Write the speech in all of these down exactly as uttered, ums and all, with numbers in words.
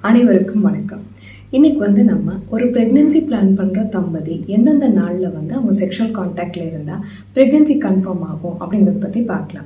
அனைவருக்கும் வணக்கம். இன்னைக்கு வந்து நம்ம ஒரு பிரெக்னன்சி பிளான் பண்ற தம்பதி எந்தெந்த நாள்ல வந்து அவங்க செக்ஷுவல் கான்டாக்ட்ல இருந்தா பிரெக்னன்சி கன்ஃபார்ம் ஆகும் அப்படிங்கறத பத்தி பார்க்கலாம்.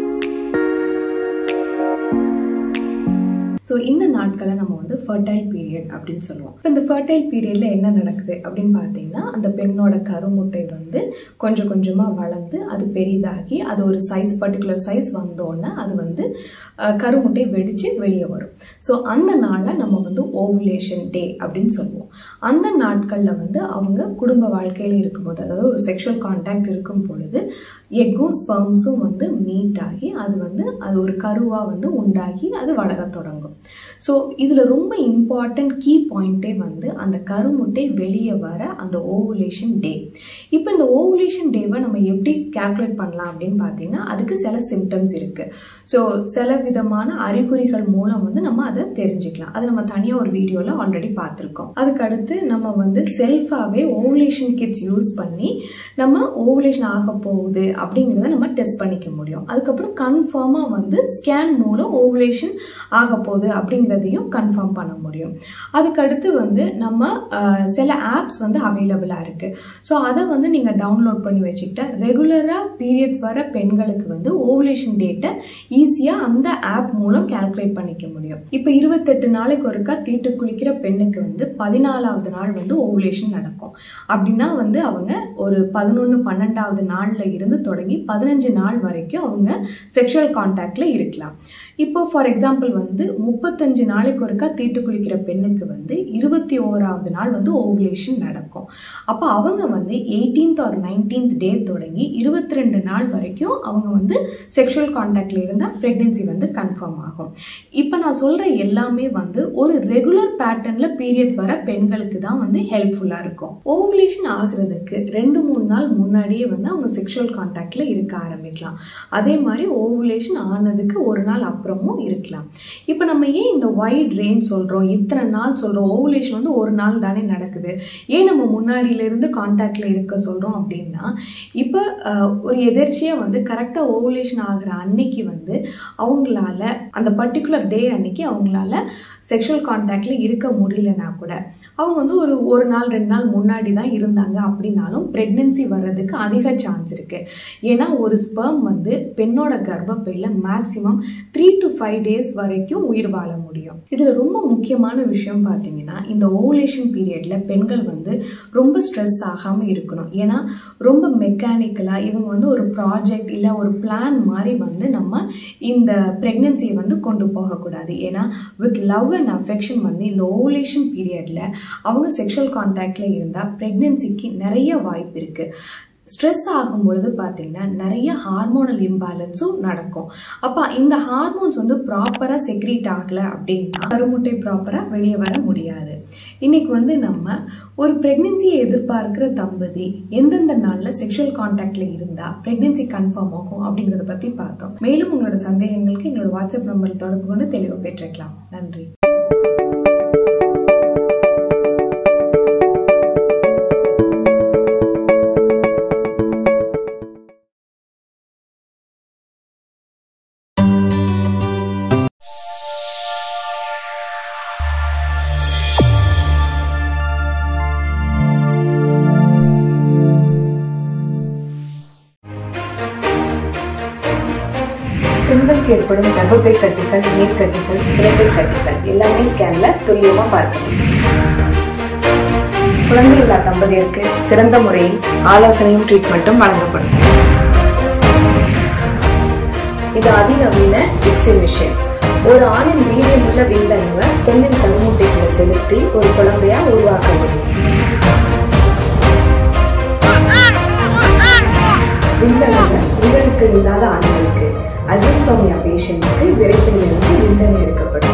ஸோ இந்த நாட்களை நம்ம வந்து ஃபர்டைல் பீரியட் அப்படின்னு சொல்லுவோம். இப்போ இந்த ஃபர்டைல் பீரியட்ல என்ன நடக்குது அப்படின்னு பார்த்தீங்கன்னா, அந்த பெண்ணோட கருமுட்டை வந்து கொஞ்சம் கொஞ்சமாக வளர்ந்து அது பெரிதாகி அது ஒரு சைஸ் பர்டிகுலர் சைஸ் வந்தோடனே அது வந்து கருமுட்டை வெடிச்சு வெளியே வரும். ஸோ அந்த நாளில் நம்ம வந்து ஓவுலேஷன் டே அப்படின்னு சொல்லுவோம். அந்த நாட்களில் வந்து அவங்க குடும்ப வாழ்க்கையில் இருக்கும்போது, அதாவது ஒரு செக்ஷுவல் கான்டாக்ட் இருக்கும் பொழுது எக்கும் ஸ்பெர்ம்ஸும் வந்து மீட் ஆகி அது வந்து அது ஒரு கருவாக வந்து உண்டாகி அது வளர தொடங்கும். ஸோ இதில் ரொம்ப இம்பார்ட்டன்ட் கீ பாயிண்டே வந்து அந்த கருமுட்டை வெளியே வர அந்த ஓவுலேஷன் டே. இப்போ இந்த ஓவுலேஷன் டேவை நம்ம எப்படி கால்குலேட் பண்ணலாம் அப்படின்னு பார்த்தீங்கன்னா, அதுக்கு சில சிம்டம்ஸ் இருக்குது. ஸோ சில விதமான அறிகுறிகள் மூலம் வந்து நம்ம அதை தெரிஞ்சுக்கலாம். அதை நம்ம தனியாக ஒரு வீடியோவில் ஆல்ரெடி பார்த்துருக்கோம். அதுக்கு அடுத்து நம்ம வந்து செல்ஃபாகவே ஓவுலேஷன் கிட்ஸ் யூஸ் பண்ணி நம்ம ஓவுலேஷன் ஆக போகுது அப்படிங்கிறத நம்ம டெஸ்ட் பண்ணிக்க முடியும். அதுக்கப்புறம் கன்ஃபார்மாக வந்து ஸ்கேன் மூலம் ஓவுலேஷன் ஆக போகுது அப்படிங்கிறதையும் கன்ஃபார்ம் பண்ண முடியும். அதுக்கடுத்து வந்து நம்ம சில ஆப்ஸ் வந்து அவைலபிளாக இருக்குது. ஸோ அதை வந்து நீங்கள் டவுன்லோட் பண்ணி வச்சுக்கிட்டா ரெகுலராக பீரியட்ஸ் வர பெண்களுக்கு வந்து ஓவுலேஷன் டேட்டை ஈஸியாக அந்த ஆப் மூலம் கால்குலேட் பண்ணிக்க முடியும். இப்போ இருபத்தெட்டு நாளைக்கு ஒருக்கா தீட்டு குளிக்கிற பெண்ணுக்கு வந்து பதினாலாவது நாள் வந்து ஓவுலேஷன் நடக்கும். அப்படின்னா வந்து அவங்க ஒரு பதினொன்று பன்னெண்டாவது நாளில் இருந்து தொடங்கி பதினஞ்சு நாள் வரைக்கும் அவங்க செக்ஷுவல் கான்டாக்ட்ல இருக்கலாம். இப்போ ஃபார் எக்ஸாம்பிள் வந்து முப்பத்தஞ்சு நாளைக்கு ஒருக்கா தீட்டு குளிக்கிற பெண்ணுக்கு வந்து இருபத்தி ஓராவது நாள் வந்து ஓவுலேஷன் நடக்கும். அப்போ அவங்க வந்து எயிட்டீன்த் ஆர் நைன்டீன்த் டே தொடங்கி இருபத்தி ரெண்டு நாள் வரைக்கும் அவங்க வந்து செக்ஷுவல் கான்டாக்ட்ல இருந்தால் பிரெக்னன்சி வந்து கன்ஃபார்ம் ஆகும். இப்போ நான் சொல்ற எல்லாமே வந்து ஒரு ரெகுலர் பேட்டர்ன்ல பீரியட்ஸ் வர பெண்களுக்கு தான் வந்து ஹெல்ப்ஃபுல்லா இருக்கும். ஓவுலேஷன் ஆகுறதுக்கு ரெண்டு மூணு நாள் முன்னாடியே வந்து அவங்க செக்ஷுவல் கான்டாக்ட்ல இருக்க ஆரம்பிக்கலாம். அதே மாதிரி ஓவுலேஷன் ஆனதுக்கு ஒரு நாள் அப்புறமும் இருக்கலாம். இப்போ நம்ம ஏன் இந்த வைட் ரேஞ்ச் சொல்றோம், இத்தனை நாள் சொல்றோம்? ஓவுலேஷன் வந்து ஒரு நாள் தானே நடக்குது, ஏன் நம்ம முன்னாடியில இருந்து கான்டாக்ட்ல இருக்க சொல்றோம் அப்படின்னா, இப்போ ஒரு எதிர்ச்சியா வந்து கரெக்டா ஓவுலேஷன் ஆகுற அன்னைக்கு வந்து அவங்களால அந்த பர்டிகுலர் டே அன்னைக்கு அவங்களால செக்ஷுவல் கான்டாக்ட்ல இருக்க முடியலன்னா கூட அவங்க வந்து ஒரு ஒரு நாள் ரெண்டு நாள் முன்னாடி தான் இருந்தாங்க அப்படின்னாலும் பிரெக்னன்சி வர்றதுக்கு அதிக சான்ஸ் இருக்கு. ஏன்னா ஒரு ஸ்பெர்ம் வந்து பெண்ணோட கர்ப்பப்பையில maximum three to five days வரைக்கும் உயிர் வாழ முடியும். இதுல ரொம்ப முக்கியமான விஷயம் பார்த்தீங்கன்னா, இந்த ஓவுலேஷன் பீரியட்ல பெண்கள் வந்து ரொம்ப ஸ்ட்ரெஸ் ஆகாம இருக்கணும். ஏன்னா ரொம்ப மெக்கானிக்கலா இவங்க வந்து ஒரு ப்ராஜெக்ட் இல்லை ஒரு பிளான் மாதிரி வந்து நம்ம இந்த பிரெக்னன்சியை வந்து கொண்டு போகக்கூடாது. ஏன்னா வித் லவ் அண்ட் அஃபெக்ஷன் வந்து இந்த ஓவுலேஷன் பீரியட்ல அவங்க செக்ஷுவல் கான்டாக்ட்ல இருந்தால் பிரெக்னன்சிக்கு நிறைய வாய்ப்பு இருக்கு. ஸ்ட்ரெஸ் ஆகும் பொழுது பார்த்தீங்கன்னா நிறைய ஹார்மோனல் இம்பேலன்ஸும் நடக்கும். அப்போ இந்த ஹார்மோன்ஸ் வந்து ப்ராப்பராக செக்ரீட் ஆகலை அப்படின்னா கருமுட்டை ப்ராப்பராக வெளியே வர முடியாது. இன்னைக்கு வந்து நம்ம ஒரு பிரெக்னன்சியை எதிர்பார்க்கிற தம்பதி எந்தெந்த நாளில் செக்ஷுவல் கான்டாக்ட்ல இருந்தால் பிரெக்னன்சி கன்ஃபார்ம் ஆகும் அப்படிங்கிறத பற்றி பார்த்தோம். மேலும் உங்களோட சந்தேகங்களுக்கு எங்களோட வாட்ஸ்அப் நம்பர் தொடர்பு கொண்டு தெளிவு பெற்றுக்கலாம். நன்றி. பெண்களுக்கு ஏற்படும் கர்ப்பப்பை கட்டிகள், நீர்க்கட்டிகள், சிரைப்பை கட்டிகள் எல்லாமே ஸ்கேன்ல துல்லியமா பார்க்கணும். குழந்தை இல்லா தம்பதியருக்கு சிறந்த முறையில் ஆலோசனையும் ட்ரீட்மெண்ட்டும் வழங்கப்படும். இது அதிநவீன விக்சி மிஷின். ஒரு ஆணின் வீரியமுள்ள விந்தணுவை பெண்ணின் கருமுட்டைகளை செலுத்தி ஒரு குழந்தையா உருவாக்க முடியும். விந்தணுவை உங்களுக்கு இல்லாத ஆண்களுக்கு, அசிஸ்டோமியா பேஷண்ட்க்கு விரைப்பிலிருந்து விந்தணு எடுக்கப்படும்.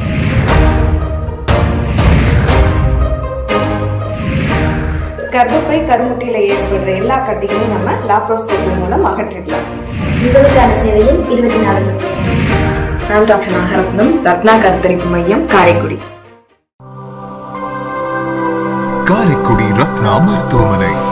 கர்ப்பப்பை கருமுட்டையில ஏற்படுற எல்லா கட்டிகளையும் நம்ம லாப்ரோஸ்கோபி மூலம் அகற்றிடலாம். உங்களுக்கான சேவையில் இருபத்தி நாலு மணி நேரம். நான் டாக்டர் நாகரத்னம், ரத்னா கருத்தரிப்பு மையம், காரைக்குடி. காரைக்குடி ரத்னா மருத்துவமனை.